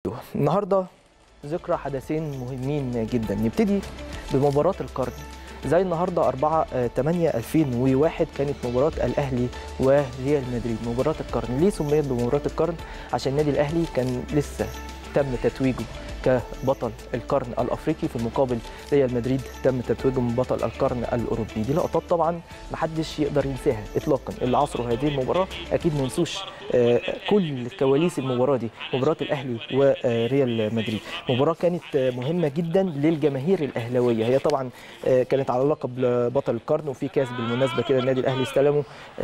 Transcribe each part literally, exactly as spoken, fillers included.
رونالدو. النهارده ذكرى حدثين مهمين جدا، نبتدي بمباراة القرن. زي النهارده أربعة ثمانية ألفين وواحد كانت مباراة الأهلي وريال مدريد، مباراة القرن. ليه سميت بمباراة القرن؟ عشان النادي الأهلي كان لسه تم تتويجه كبطل القرن الافريقي، في المقابل ريال مدريد تم تتويجه ببطل القرن الاوروبي. دي لقطات طبعا محدش يقدر ينساها اطلاقا، اللي عصروا هذه المباراه اكيد ما ينسوش كل كواليس المباراه دي، مباراه الاهلي وريال مدريد. مباراه كانت مهمه جدا للجماهير الاهلاويه، هي طبعا كانت على لقب بطل القرن، وفي كاس بالمناسبه كده النادي الاهلي استلمه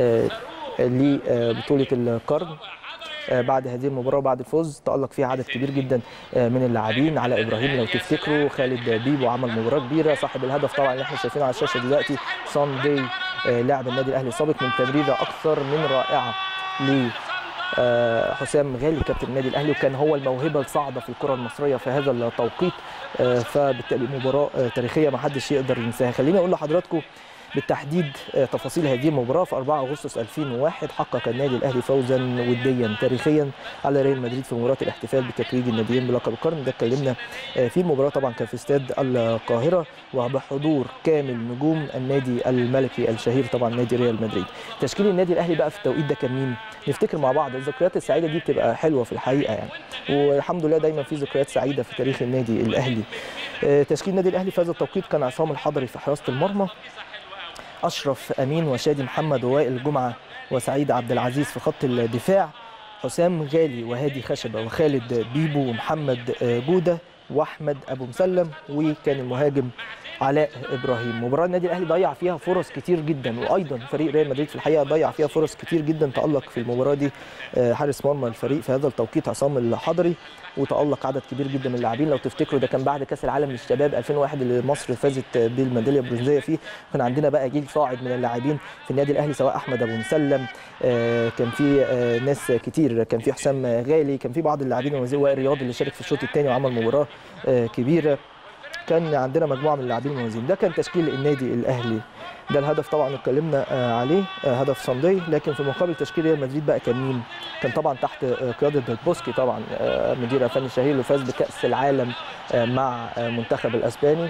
لبطوله القرن. بعد هذه المباراه وبعد الفوز تألق فيها عدد كبير جدا من اللاعبين. علاء ابراهيم لو تفتكروا، خالد بيبو عمل مباراه كبيره، صاحب الهدف طبعا اللي احنا شايفينه على الشاشه دلوقتي ساندي، لاعب النادي الاهلي السابق، من تمريره اكثر من رائعه ل حسام غالي كابتن النادي الاهلي، وكان هو الموهبه الصاعده في الكره المصريه في هذا التوقيت. فبالتالي مباراه تاريخيه ما حدش يقدر ينساها. خليني اقول لحضراتكم بالتحديد تفاصيل هذه المباراه. في أربعة أغسطس ألفين وواحد حقق النادي الاهلي فوزا وديا تاريخيا على ريال مدريد في مباراه الاحتفال بتتويج الناديين بلقب القرن. ده اتكلمنا في المباراه طبعا كان في استاد القاهره، وبحضور كامل نجوم النادي الملكي الشهير طبعا نادي ريال مدريد. تشكيل النادي الاهلي بقى في التوقيت ده كان مين؟ نفتكر مع بعض. الذكريات السعيده دي بتبقى حلوه في الحقيقه يعني، والحمد لله دايما في ذكريات سعيده في تاريخ النادي الاهلي. تشكيل النادي الاهلي في هذا التوقيت كان عصام الحضري في حراسه المرمى، أشرف أمين وشادي محمد ووائل جمعة وسعيد عبد العزيز في خط الدفاع، حسام غالي وهادي خشبة وخالد بيبو ومحمد جودة وأحمد أبو مسلم، وكان المهاجم علاء ابراهيم. مباراه النادي الاهلي ضيع فيها فرص كتير جدا، وايضا فريق ريال مدريد في الحقيقه ضيع فيها فرص كتير جدا. تالق في المباراه دي حارس مرمى الفريق في هذا التوقيت عصام الحضري، وتالق عدد كبير جدا من اللاعبين. لو تفتكروا ده كان بعد كاس العالم للشباب ألفين وواحد اللي مصر فازت بالميداليه البرونزيه فيه. كان عندنا بقى جيل صاعد من اللاعبين في النادي الاهلي، سواء احمد ابو مسلم، كان في ناس كتير، كان في حسام غالي، كان في بعض اللاعبين، وائل رياض اللي شارك في الشوط الثاني وعمل مباراه كبيره. كان عندنا مجموعه من اللاعبين المميزين. ده كان تشكيل النادي الاهلي. ده الهدف طبعا اتكلمنا عليه، هدف ساندي. لكن في مقابل تشكيل ريال مدريد بقى كان مين؟ كان طبعا تحت قياده بوسكي طبعا مدير الفني الشهير اللي فاز بكاس العالم مع منتخب الاسباني،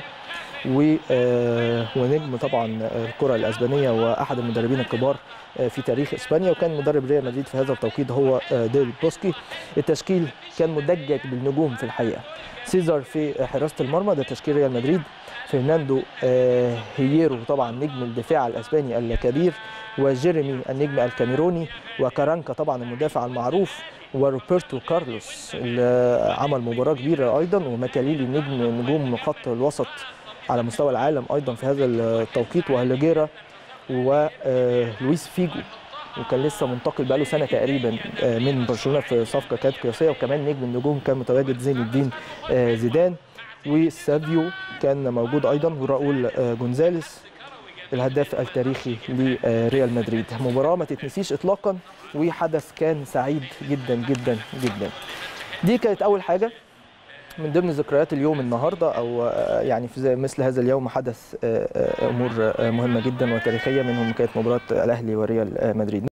ونجم طبعا الكره الاسبانيه واحد المدربين الكبار في تاريخ اسبانيا، وكان مدرب ريال مدريد في هذا التوقيت هو ديل بوسكي. التشكيل كان مدجج بالنجوم في الحقيقه. سيزار في حراسه المرمى، ده تشكيل ريال مدريد. فرناندو هييرو طبعا نجم الدفاع الاسباني الكبير، وجيريمي النجم الكاميروني، وكارانكا طبعا المدافع المعروف، وروبرتو كارلوس اللي عمل مباراه كبيره ايضا، وماكاليلي نجم نجوم خط الوسط على مستوى العالم ايضا في هذا التوقيت، وهيلوجيرا، ولويس فيجو، وكان لسه منتقل بقاله سنه تقريبا من برشلونه في صفقه كانت قياسيه. وكمان نجم النجوم كان متواجد زين الدين زيدان، وسافيو كان موجود ايضا، وراؤول جونزاليس الهداف التاريخي لريال مدريد. مباراه ما تتنسيش اطلاقا، وحدث كان سعيد جدا جدا جدا. دي كانت اول حاجه من ضمن ذكريات اليوم النهارده، او يعني في مثل هذا اليوم حدث امور مهمه جدا وتاريخيه، منهم كانت مباراه الاهلي وريال مدريد.